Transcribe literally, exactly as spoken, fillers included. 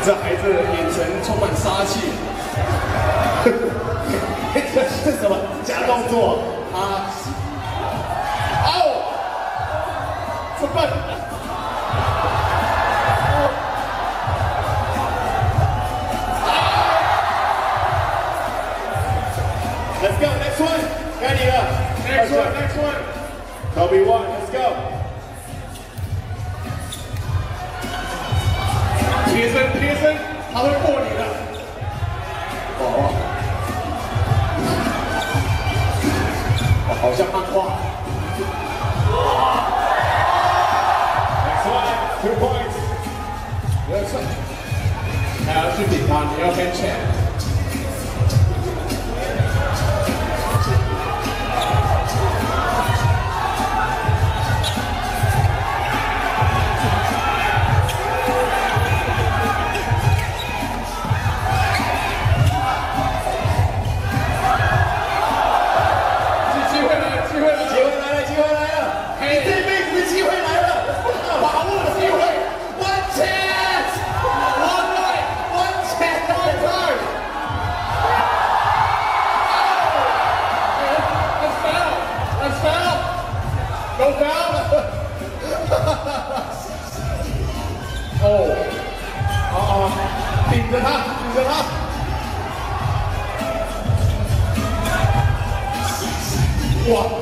这孩子眼神充满杀气。这是什么假动作啊？哦，怎么办？ Let's go, next one. 该你了。Next one, next one. Kobe one, let's go. 贴身，贴身，他会过你的。哦，哦，好像漫画。Next one, two points. Next one. 还要去抵抗，你要 hand check。 Go down! 哦，啊啊，顶着他，顶着他！哇！